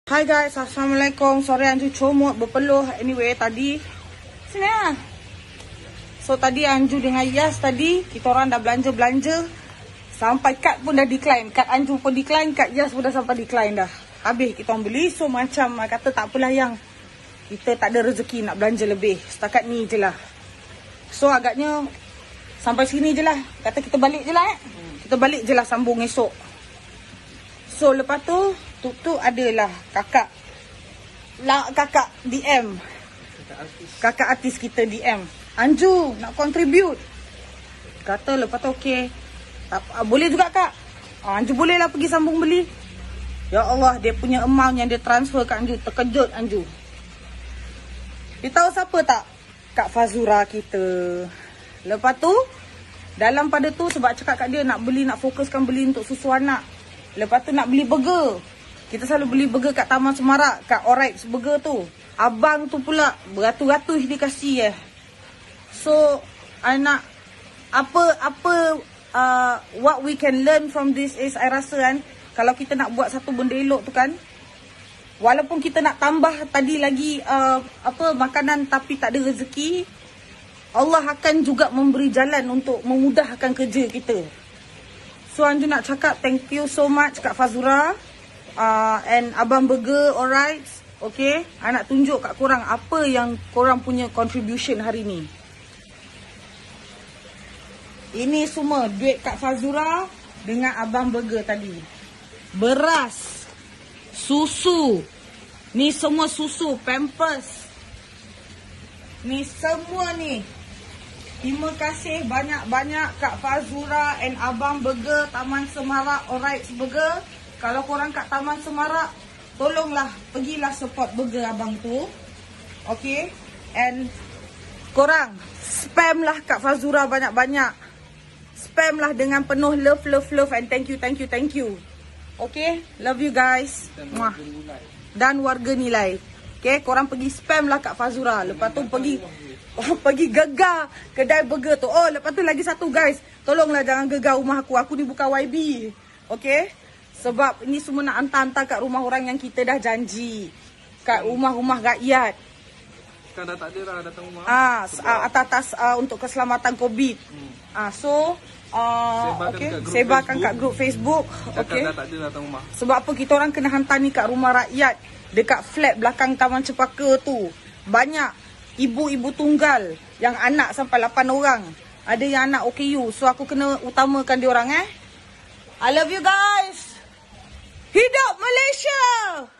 Hai guys, Assalamualaikum. Sorry Anju comot berpeluh. Anyway, tadi sini lah. So tadi Anju dengan Yas tadi, kita orang dah belanja-belanja. Sampai kad pun dah decline. Kad Anju pun decline, kad Yas pun dah sampai decline dah. Habis kita orang beli. So macam kata tak apalah yang kita tak ada rezeki nak belanja lebih. Setakat ni je lah. So agaknya sampai sini je lah. Kata kita balik je lah Kita balik je lah, sambung esok. So lepas tu adalah kakak DM. Kakak artis kita DM. Anju nak contribute. Kata lepas tu okey. Boleh juga kak. Anju boleh lah pergi sambung beli. Ya Allah, dia punya amount yang dia transfer kat Anju. Terkejut Anju. Dia tahu siapa tak? Kak Fazura kita. Lepas tu dalam pada tu sebab cakap kat dia nak fokuskan beli untuk susu anak. Lepas tu nak beli burger. Kita selalu beli burger kat Taman Semarak, kat Oryx Burger tu. Abang tu pula beratus-ratus dia kasih So, I nak what we can learn from this is, I rasa kan, kalau kita nak buat satu benda elok tu kan, walaupun kita nak tambah tadi lagi makanan tapi tak ada rezeki, Allah akan juga memberi jalan untuk memudahkan kerja kita. So Anju nak cakap thank you so much Kak Fazura and Abang Burger, alright. Okay, I nak tunjuk kat korang apa yang korang punya contribution hari ni. Ini semua duit Kak Fazura dengan Abang Burger tadi. Beras, susu, ni semua susu, Pampers, ni semua ni. Terima kasih banyak-banyak Kak Fazura and Abang Burger, Taman Semarak, Oryx Burger. Kalau korang kat Taman Semarak, tolonglah pergilah support burger abang tu. Okay. And korang spam lah Kak Fazura banyak-banyak. Spam lah dengan penuh love and thank you. Okay. Love you guys. Dan warga nilai. Okay. Korang pergi spam lah Kak Fazura. Lepas tu pergi gegar kedai burger tu. Oh, lepas tu lagi satu guys. Tolonglah jangan gegar rumah aku. Aku ni bukan YB. Okay. Sebab ini semua nak hantar-hantar kat rumah orang yang kita dah janji. Kat rumah-rumah rakyat. Sekarang dah tak ada dah datang rumah. Atas untuk keselamatan COVID. Sebarkan kat grup Facebook. Okay. Dah tak ada datang rumah. Sebab apa kita orang kena hantar ni kat rumah rakyat. Dekat flat belakang Taman Cepaka tu. Banyak ibu-ibu tunggal yang anak sampai 8 orang. Ada yang anak OKU. So aku kena utamakan diorang I love you guys. Hidup Malaysia!